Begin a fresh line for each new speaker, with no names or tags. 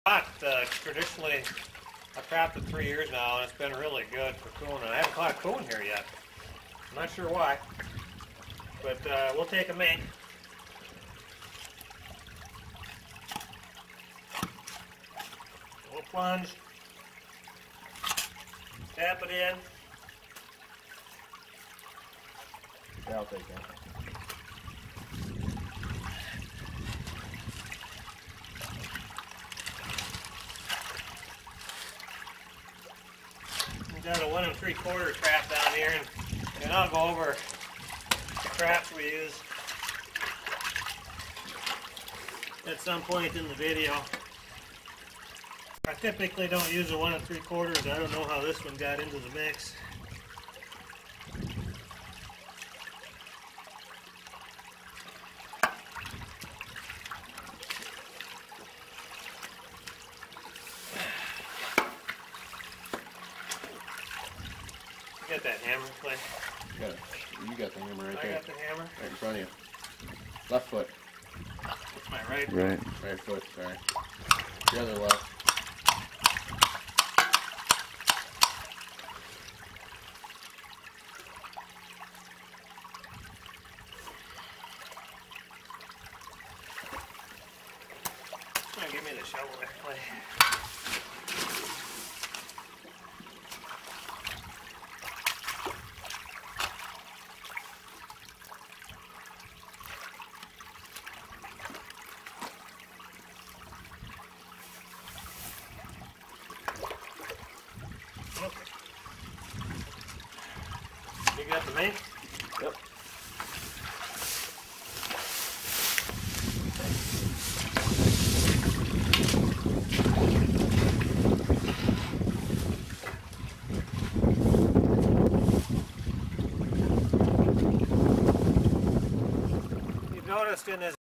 Traditionally, I've trapped it 3 years now, and it's been really good for coon. And I haven't caught a coon here yet. I'm not sure why, but we'll take a mink. We'll plunge, tap it in.
Yeah, I'll take that.
We've got a 1 3/4 trap down here, and I'll go over the traps we use at some point in the video. I typically don't use a 1 3/4. I don't know how this one got into the mix. Got that hammer, Clay?
You got the hammer right there.
I got the hammer.
Right in front of you. Left foot.
It's my right.
Right foot, sorry. The other left.
Come on, give me the shovel there, Clay. You got the mink?
Yep.
You've noticed in this